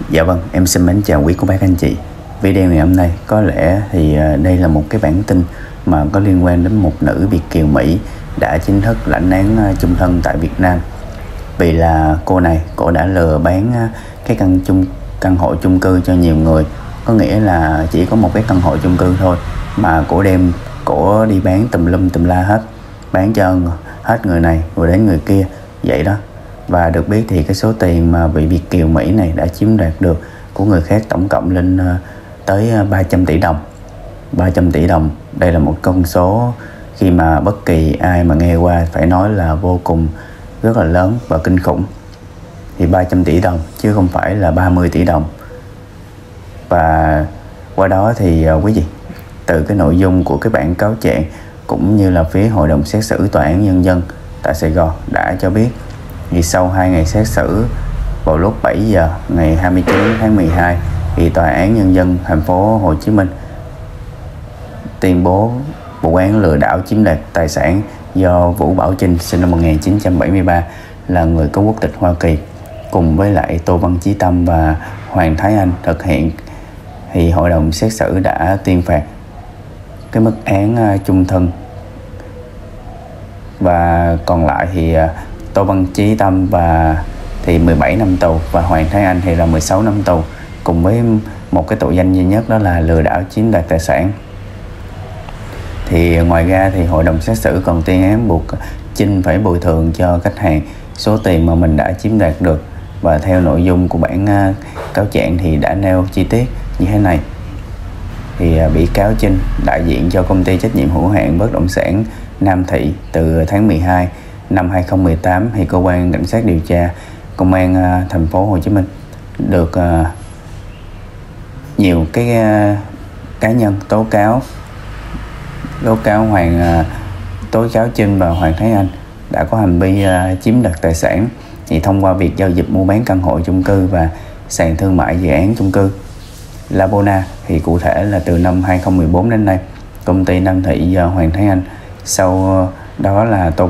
Dạ vâng, em xin mến chào quý cô bác anh chị. Video ngày hôm nay có lẽ thì đây là một cái bản tin mà có liên quan đến một nữ Việt kiều Mỹ đã chính thức lãnh án chung thân tại Việt Nam. Vì là cô đã lừa bán cái căn hộ chung cư cho nhiều người. Có nghĩa là chỉ có một cái căn hộ chung cư thôi mà cổ đi bán tùm lum tùm la hết, bán cho hết người này rồi đến người kia vậy đó. Và được biết thì cái số tiền mà vị Việt kiều Mỹ này đã chiếm đoạt được của người khác tổng cộng lên tới 300 tỷ đồng. 300 tỷ đồng, đây là một con số khi mà bất kỳ ai mà nghe qua phải nói là vô cùng rất là lớn và kinh khủng. Thì 300 tỷ đồng chứ không phải là 30 tỷ đồng. Và qua đó thì quý vị, từ cái nội dung của cái bản cáo trạng cũng như là phía Hội đồng xét xử Tòa án Nhân dân tại Sài Gòn đã cho biết, thì sau 2 ngày xét xử vào lúc 7 giờ ngày 29 tháng 12 thì Tòa án Nhân dân thành phố Hồ Chí Minh tuyên bố vụ án lừa đảo chiếm đoạt tài sản do Vũ Bảo Trinh sinh năm 1973 là người có quốc tịch Hoa Kỳ cùng với lại Tô Văn Chí Tâm và Hoàng Thái Anh thực hiện. Thì hội đồng xét xử đã tuyên phạt cái mức án chung thân, và còn lại thì Tô Văn Chí Tâm thì 17 năm tù và Hoàng Thái Anh thì là 16 năm tù, cùng với một cái tội danh duy nhất đó là lừa đảo chiếm đoạt tài sản. Thì ngoài ra thì hội đồng xét xử còn tuyên án buộc Trinh phải bồi thường cho khách hàng số tiền mà mình đã chiếm đoạt được. Và theo nội dung của bản cáo trạng thì đã nêu chi tiết như thế này. Thì bị cáo Trinh đại diện cho công ty trách nhiệm hữu hạn bất động sản Nam Thị từ tháng 12 năm 2018 thì cơ quan cảnh sát điều tra công an thành phố Hồ Chí Minh được nhiều cái cá nhân tố cáo Trinh và Hoàng Thái Anh đã có hành vi chiếm đoạt tài sản thì thông qua việc giao dịch mua bán căn hộ chung cư và sàn thương mại dự án chung cư Labona. Thì cụ thể là từ năm 2014 đến nay, công ty Nam Thị do Hoàng Thái Anh, sau đó là Tô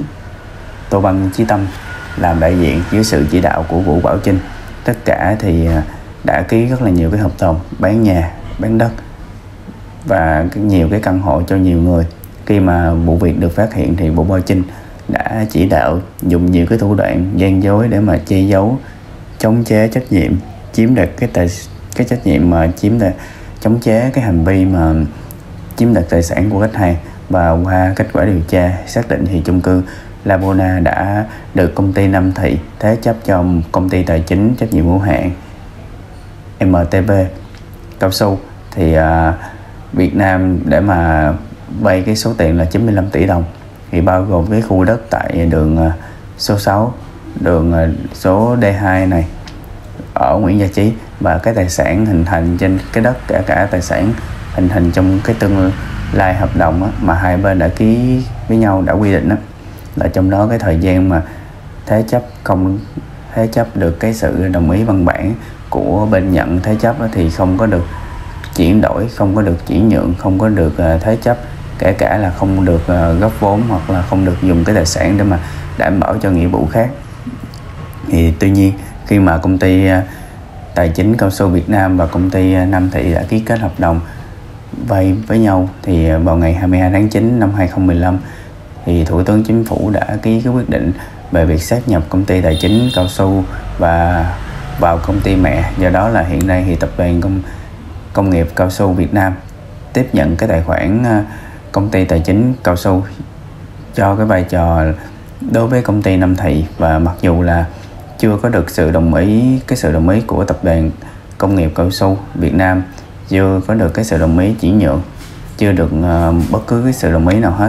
Văn Chí Tâm làm đại diện dưới sự chỉ đạo của Vũ Bảo Trinh. Tất cả thì đã ký rất là nhiều cái hợp đồng bán nhà, bán đất và nhiều cái căn hộ cho nhiều người. Khi mà vụ việc được phát hiện thì Vũ Bảo Trinh đã chỉ đạo dùng nhiều cái thủ đoạn gian dối để mà che giấu, chống chế trách nhiệm, chiếm đoạt cái trách nhiệm mà chống chế cái hành vi mà chiếm đoạt tài sản của khách hàng. Và qua kết quả điều tra xác định thì chung cư Labona đã được công ty Nam Thị thế chấp cho công ty tài chính trách nhiệm hữu hạn MTV Cao Su thì Việt Nam để mà vay cái số tiền là 95 tỷ đồng, thì bao gồm cái khu đất tại đường số 6, đường số D2 này ở Nguyễn Gia Trí, và cái tài sản hình thành trên cái đất, cả tài sản hình thành trong cái tương lai hợp đồng mà hai bên đã ký với nhau, đã quy định là trong đó cái thời gian mà không thế chấp được cái sự đồng ý văn bản của bên nhận thế chấp thì không có được chuyển đổi, không có được chuyển nhượng, không có được thế chấp, kể cả là không được góp vốn hoặc là không được dùng cái tài sản để mà đảm bảo cho nghĩa vụ khác. Thì tuy nhiên khi mà công ty tài chính Cao Su Việt Nam và công ty Nam Thị đã ký kết hợp đồng vay với nhau thì vào ngày 22 tháng 9 năm 2015 thì Thủ tướng Chính phủ đã ký cái quyết định về việc sáp nhập công ty tài chính Cao Su và vào công ty mẹ. Do đó là hiện nay thì tập đoàn công nghiệp Cao Su Việt Nam tiếp nhận cái tài khoản công ty tài chính Cao Su cho cái vai trò đối với công ty Nam Thị. Và mặc dù là chưa có được sự đồng ý của tập đoàn công nghiệp Cao Su Việt Nam, chưa có được cái sự đồng ý chuyển nhượng, chưa được bất cứ cái sự đồng ý nào hết.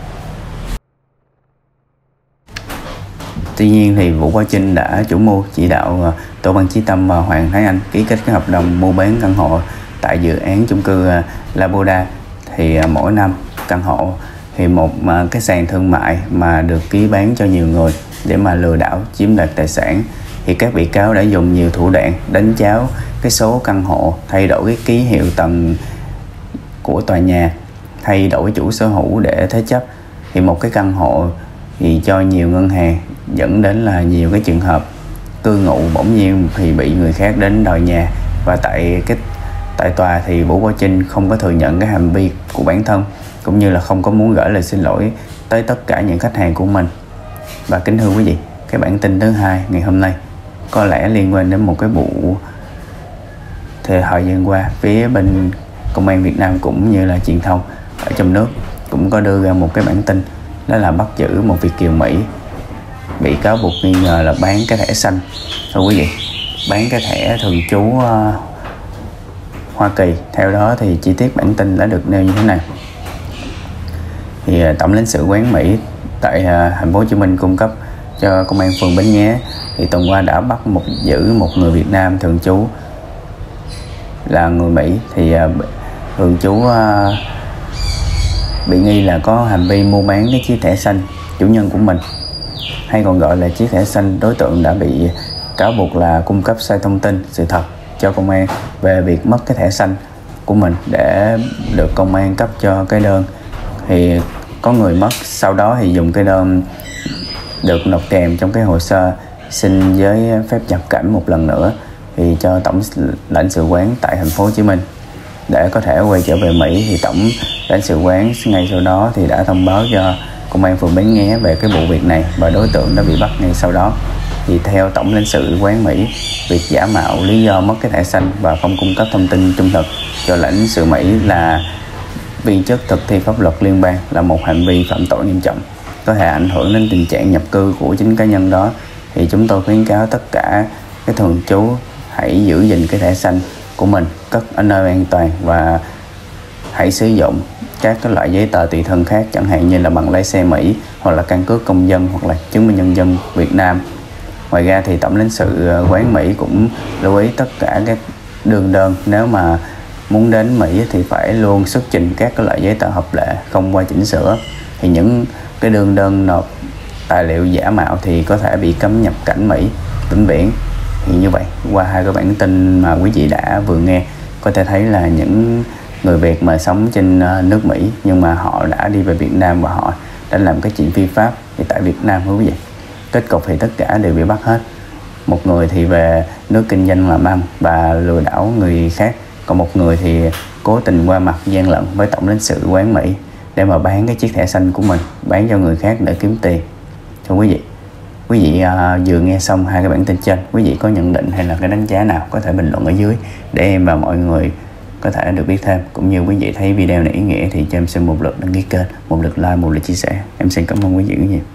Tuy nhiên thì Vũ Bảo Trinh đã chủ mưu chỉ đạo Tô Văn Chí Tâm và Hoàng Thái Anh ký kết cái hợp đồng mua bán căn hộ tại dự án chung cư Labona. Thì mỗi năm căn hộ thì một cái sàn thương mại mà được ký bán cho nhiều người để mà lừa đảo chiếm đoạt tài sản. Thì các bị cáo đã dùng nhiều thủ đoạn đánh cháo cái số căn hộ, thay đổi cái ký hiệu tầng của tòa nhà, thay đổi chủ sở hữu để thế chấp. Thì một cái căn hộ thì cho nhiều ngân hàng, dẫn đến là nhiều cái trường hợp cư ngụ, bỗng nhiên thì bị người khác đến đòi nhà. Và tại tòa thì Vũ Bảo Trinh không có thừa nhận cái hành vi của bản thân, cũng như là không có muốn gửi lời xin lỗi tới tất cả những khách hàng của mình. Và kính thưa quý vị, cái bản tin thứ hai ngày hôm nay có lẽ liên quan đến một cái vụ thời gian qua phía bên công an Việt Nam cũng như là truyền thông ở trong nước cũng có đưa ra một cái bản tin, đó là bắt giữ một Việt kiều Mỹ bị cáo buộc nghi ngờ là bán cái thẻ xanh. Thưa quý vị, bán cái thẻ thường trú Hoa Kỳ. Theo đó thì chi tiết bản tin đã được nêu như thế này. Thì Tổng lãnh sự quán Mỹ tại thành phố Hồ Chí Minh cung cấp cho công an phường Bến Nghé thì tuần qua đã giữ một người Việt Nam thường trú là người Mỹ, thì thường trú bị nghi là có hành vi mua bán cái chiếc thẻ xanh chủ nhân của mình, hay còn gọi là chiếc thẻ xanh. Đối tượng đã bị cáo buộc là cung cấp sai thông tin sự thật cho công an về việc mất cái thẻ xanh của mình để được công an cấp cho cái đơn. Thì có người mất, sau đó thì dùng cái đơn được nộp kèm trong cái hồ sơ xin giấy phép nhập cảnh một lần nữa thì cho Tổng lãnh sự quán tại thành phố Hồ Chí Minh để có thể quay trở về Mỹ. Thì Tổng lãnh sự quán ngay sau đó thì đã thông báo cho công an phường Bến Nghé về cái vụ việc này và đối tượng đã bị bắt ngay sau đó. Thì theo Tổng lãnh sự quán Mỹ, việc giả mạo lý do mất cái thẻ xanh và không cung cấp thông tin trung thực cho lãnh sự Mỹ là viên chức thực thi pháp luật liên bang, là một hành vi phạm tội nghiêm trọng, có thể ảnh hưởng đến tình trạng nhập cư của chính cá nhân đó. Thì chúng tôi khuyến cáo tất cả cái thường trú hãy giữ gìn cái thẻ xanh của mình, cất ở nơi an toàn và hãy sử dụng các cái loại giấy tờ tùy thân khác, chẳng hạn như là bằng lái xe Mỹ hoặc là căn cước công dân hoặc là chứng minh nhân dân Việt Nam. Ngoài ra thì Tổng lãnh sự quán Mỹ cũng lưu ý tất cả các đương đơn nếu mà muốn đến Mỹ thì phải luôn xuất trình các cái loại giấy tờ hợp lệ, không qua chỉnh sửa. Thì những cái đương đơn nộp tài liệu giả mạo thì có thể bị cấm nhập cảnh Mỹ vĩnh viễn. Thì như vậy, qua hai cái bản tin mà quý vị đã vừa nghe, có thể thấy là những người Việt mà sống trên nước Mỹ nhưng mà họ đã đi về Việt Nam và họ đã làm cái chuyện phi pháp thì tại Việt Nam, quý vị, kết cục thì tất cả đều bị bắt hết. Một người thì về nước kinh doanh làm ăn và lừa đảo người khác, còn một người thì cố tình qua mặt gian lận với Tổng lãnh sự quán Mỹ để mà bán cái chiếc thẻ xanh của mình, bán cho người khác để kiếm tiền. Thưa quý vị vừa nghe xong hai cái bản tin trên, quý vị có nhận định hay là cái đánh giá nào có thể bình luận ở dưới để em và mọi người có thể được biết thêm. Cũng như quý vị thấy video này ý nghĩa thì cho em xin một lượt đăng ký kênh, một lượt like, một lượt chia sẻ. Em xin cảm ơn quý vị rất nhiều.